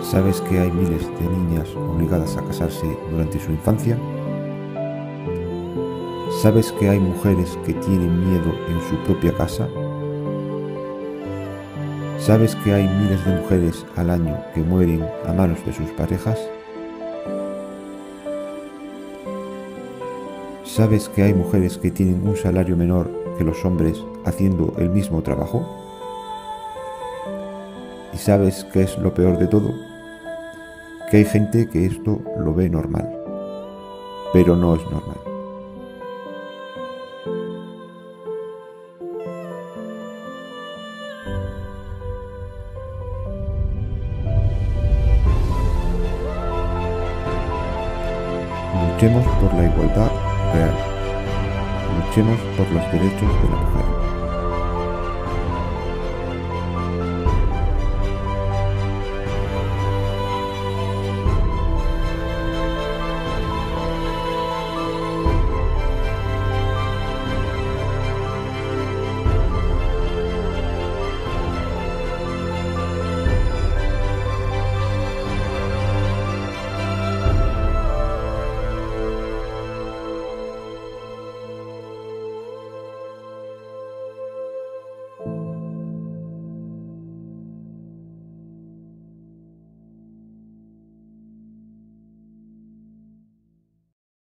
¿Sabes que hay miles de niñas obligadas a casarse durante su infancia? ¿Sabes que hay mujeres que tienen miedo en su propia casa? ¿Sabes que hay miles de mujeres al año que mueren a manos de sus parejas? ¿Sabes que hay mujeres que tienen un salario menor que los hombres haciendo el mismo trabajo? ¿Y sabes qué es lo peor de todo? Que hay gente que esto lo ve normal, pero no es normal. Luchemos por la igualdad real. Luchemos por los derechos de la mujer.